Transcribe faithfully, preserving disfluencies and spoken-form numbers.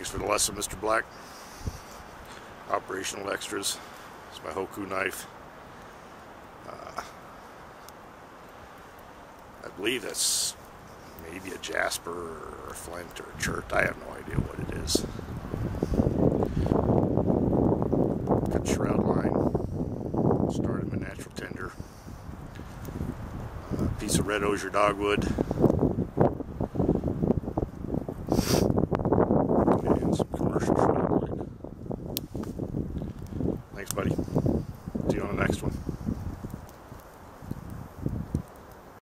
Thanks for the lesson, Mister Black. Operational extras. It's my Hoku knife. Uh, I believe that's maybe a jasper or a flint or a chert. I have no idea what it is. Cut shroud line. Started my natural tinder. A piece of red osier dogwood.